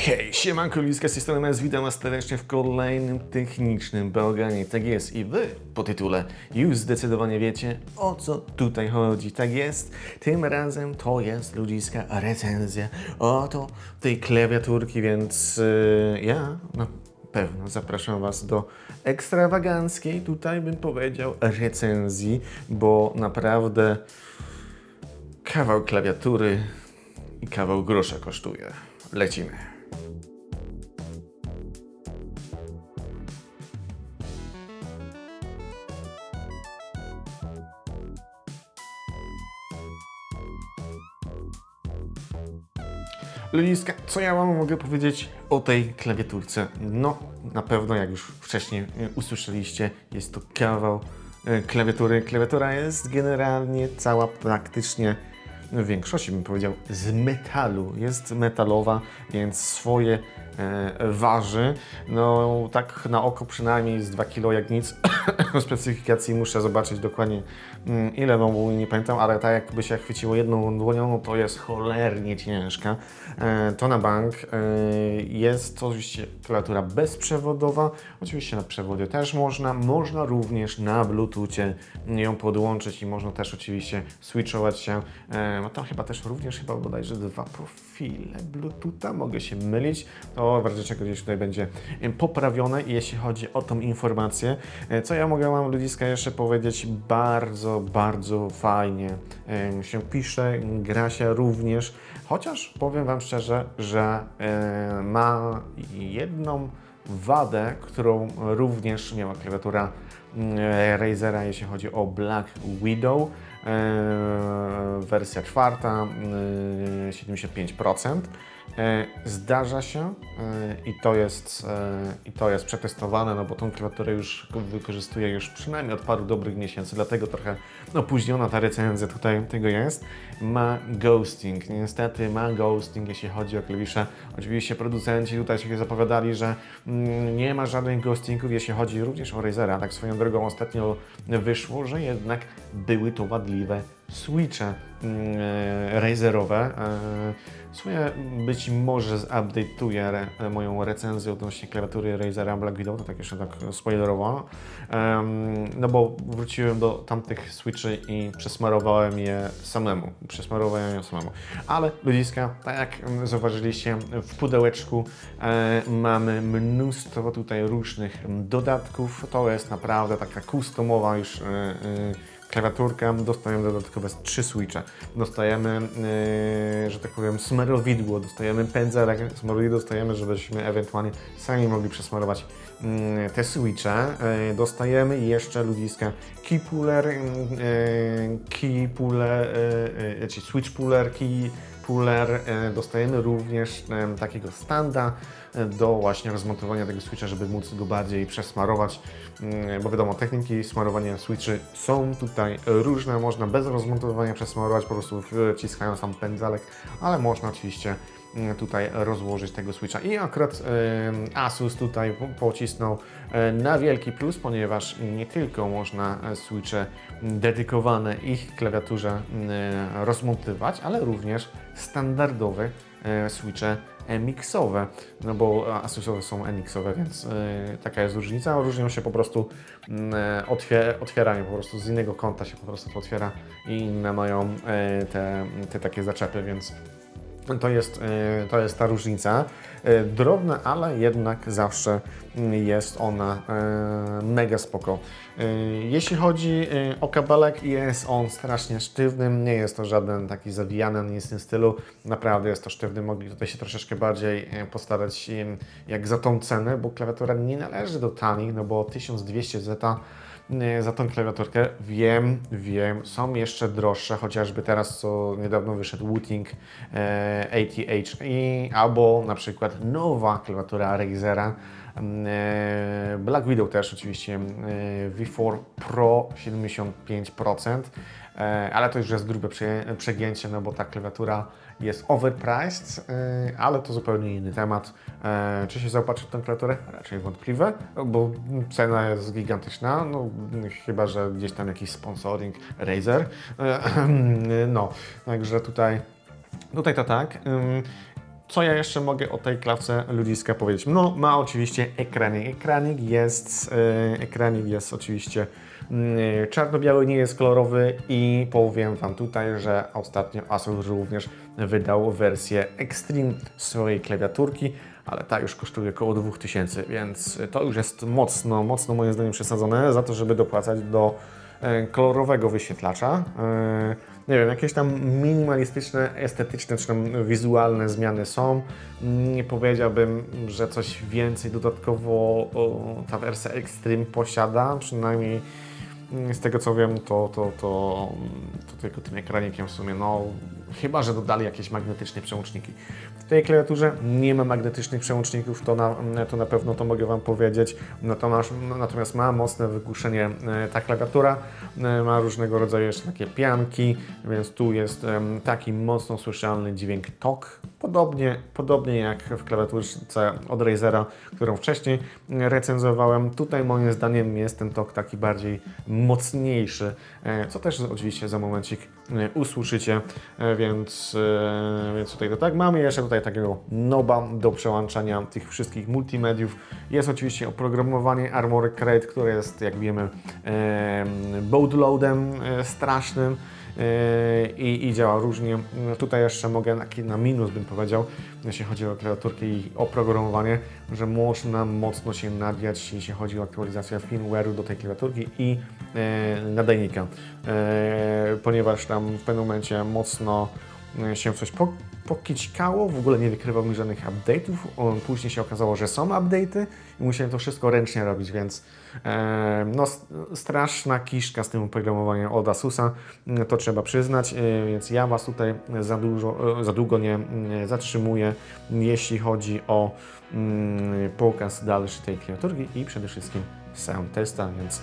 Hej, siemanko, Liska z tej strony MS, witam Was serdecznie w kolejnym technicznym bałaganie. Tak jest, i Wy po tytule już zdecydowanie wiecie, o co tutaj chodzi. Tak jest, tym razem to jest ludziska recenzja oto tej klawiaturki, więc ja na pewno zapraszam Was do ekstrawaganckiej, tutaj bym powiedział, recenzji, bo naprawdę kawał klawiatury i kawał grosza kosztuje. Lecimy. Ludziska, co ja Wam mogę powiedzieć o tej klawiaturce? No, na pewno, jak już wcześniej usłyszeliście, jest to kawał klawiatury. Klawiatura jest generalnie cała praktycznie, w większości bym powiedział, z metalu. Jest metalowa, więc swoje waży. No tak na oko przynajmniej z 2 kg jak nic. O specyfikacji muszę zobaczyć dokładnie ile mam, bo nie pamiętam, ale tak jakby się chwyciło jedną dłonią, no to jest cholernie ciężka. To na bank. Jest to oczywiście klawiatura bezprzewodowa. Oczywiście na przewodzie też można. Można również na Bluetoothie ją podłączyć i można też oczywiście switchować się. No to chyba też również bodajże 2 profile Bluetootha, mogę się mylić. To w razie czego gdzieś tutaj będzie poprawione, jeśli chodzi o tą informację. Co ja mogę Wam, ludziska, jeszcze powiedzieć? Bardzo fajnie się pisze, gra się również, chociaż powiem Wam szczerze, że ma jedną wadę, którą również miała klawiatura Razera, jeśli chodzi o Black Widow. Wersja 4, 75%. Zdarza się i to jest przetestowane, no bo tą klawiaturę już wykorzystuję już przynajmniej od paru dobrych miesięcy, dlatego trochę opóźniona ta recenzja tutaj tego jest. Ma ghosting, niestety ma ghosting, jeśli chodzi o klawisze. Oczywiście producenci tutaj się zapowiadali, że nie ma żadnych ghostingów, jeśli chodzi również o Razera. Tak swoją drogą ostatnio wyszło, że jednak były to wadliwe switche Razerowe. Swoje być może zupdate'uję moją recenzję odnośnie klawiatury Razera Black Widow, to tak jeszcze tak spoilerowo, no bo wróciłem do tamtych switchy i przesmarowałem je samemu. Ale ludziska, tak jak zauważyliście, w pudełeczku mamy mnóstwo tutaj różnych dodatków. To jest naprawdę taka customowa już klawiaturka. Dostajemy dodatkowe 3 switche. Dostajemy, że tak powiem, smarowidło, dostajemy pędzelek, smarowidło dostajemy, żebyśmy ewentualnie sami mogli przesmarować te switche. Dostajemy jeszcze, ludziska, key puller, czyli switch puller, key puller. Dostajemy również takiego standa do właśnie rozmontowania tego switcha, żeby móc go bardziej przesmarować, bo wiadomo, techniki smarowania switchy są tutaj różne. Można bez rozmontowania przesmarować, po prostu wciskając tam pędzelek, ale można oczywiście tutaj rozłożyć tego switcha. I akurat Asus tutaj pocisnął na wielki plus, ponieważ nie tylko można switche dedykowane ich klawiaturze rozmontować, ale również standardowe switche MX-owe, no bo Asusowe są NX-owe, więc taka jest różnica. Różnią się po prostu otwieranie, po prostu z innego kąta się po prostu to otwiera i inne mają te takie zaczepy, więc to jest ta różnica. Drobna, ale jednak zawsze jest ona mega spoko. Jeśli chodzi o kabelek, jest on strasznie sztywny, nie jest to żaden taki zawijany, nie jest w tym stylu. Naprawdę jest to sztywny, mogli tutaj się troszeczkę bardziej postarać jak za tą cenę, bo klawiatura nie należy do tanich, no bo 1200 zeta za tą klawiaturkę. Wiem, są jeszcze droższe, chociażby teraz co niedawno wyszedł Wooting ATH albo na przykład nowa klawiatura Razera Black Widow też oczywiście V4 Pro 75%, ale to już jest grube przegięcie, no bo ta klawiatura jest overpriced, ale to zupełnie inny temat. Czy się zaopatrzy w tę klawiaturę? Raczej wątpliwe, bo cena jest gigantyczna, no chyba że gdzieś tam jakiś sponsoring Razer. No, także tutaj to tak. Co ja jeszcze mogę o tej klawce ludziska powiedzieć? No, ma oczywiście ekranik. Ekranik jest oczywiście czarno-biały, nie jest kolorowy i powiem Wam tutaj, że ostatnio Asus również wydał wersję Extreme swojej klawiaturki, ale ta już kosztuje około 2000, więc to już jest mocno moim zdaniem przesadzone za to, żeby dopłacać do kolorowego wyświetlacza. Nie wiem, jakieś tam minimalistyczne, estetyczne czy tam wizualne zmiany są. Nie powiedziałbym, że coś więcej dodatkowo ta wersja Extreme posiada, przynajmniej z tego co wiem, to tylko tym ekranikiem w sumie, no chyba że dodali jakieś magnetyczne przełączniki. W tej klawiaturze nie ma magnetycznych przełączników, to na pewno to mogę Wam powiedzieć, natomiast ma mocne wygłuszenie ta klawiatura, ma różnego rodzaju jeszcze takie pianki, więc tu jest taki mocno słyszalny dźwięk tok, podobnie jak w klawiaturce od Razera, którą wcześniej recenzowałem. Tutaj moim zdaniem jest ten tok taki bardziej mocniejszy, co też oczywiście za momencik usłyszycie, więc tutaj to tak. Mamy jeszcze tutaj takiego knoba do przełączania tych wszystkich multimediów. Jest oczywiście oprogramowanie Armoury Crate, które jest, jak wiemy, bootloadem strasznym. I działa różnie. Tutaj jeszcze mogę na minus bym powiedział, jeśli chodzi o klawiaturkę i oprogramowanie, że można mocno się nadziać, jeśli chodzi o aktualizację firmware'u do tej klawiaturki i nadajnika, ponieważ tam w pewnym momencie mocno się coś pokićkało, w ogóle nie wykrywał mi żadnych update'ów. Później się okazało, że są update'y i musiałem to wszystko ręcznie robić, więc no, straszna kiszka z tym oprogramowaniem od Asusa, to trzeba przyznać, więc ja Was tutaj za długo nie zatrzymuję, jeśli chodzi o pokaz dalszy tej klawiaturki i przede wszystkim sound testa, więc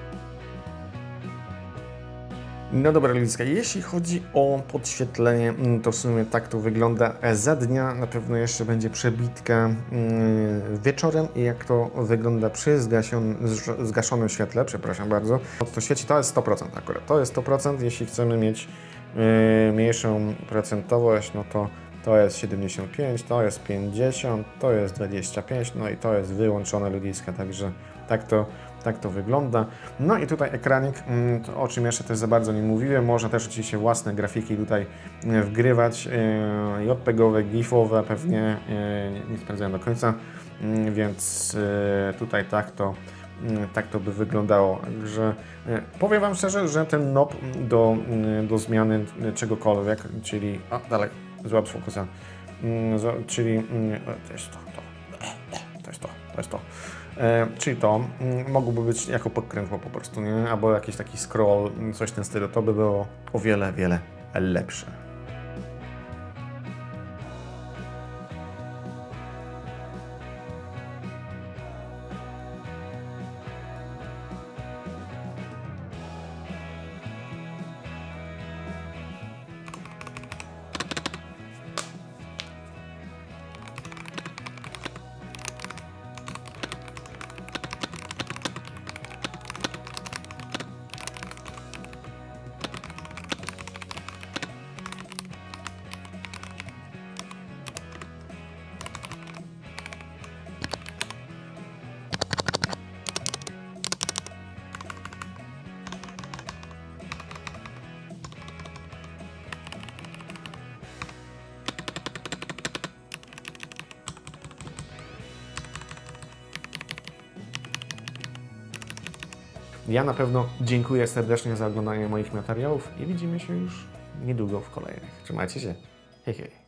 no dobra, ludziska, jeśli chodzi o podświetlenie, to w sumie tak to wygląda za dnia. Na pewno jeszcze będzie przebitka wieczorem i jak to wygląda przy zgaszonym świetle, przepraszam bardzo. To świeci, to jest 100% akurat, to jest 100%, jeśli chcemy mieć mniejszą procentowość, no to jest 75, to jest 50, to jest 25, no i to jest wyłączone ludziska, także tak to wygląda. No i tutaj ekranik, o czym jeszcze też za bardzo nie mówiłem, można też oczywiście własne grafiki tutaj wgrywać, JPG-owe, GIF-owe pewnie, nie sprawdzałem do końca, więc tutaj tak to by wyglądało. Także powiem Wam szczerze, że ten knob do zmiany czegokolwiek, czyli dalej, złap z fokusa, czyli to jest to. Czyli to mogłoby być jako podkrętło po prostu, nie? Albo jakiś taki scroll, coś w tym stylu, to by było o wiele lepsze. Ja na pewno dziękuję serdecznie za oglądanie moich materiałów i widzimy się już niedługo w kolejnych. Trzymajcie się. Hej, hej.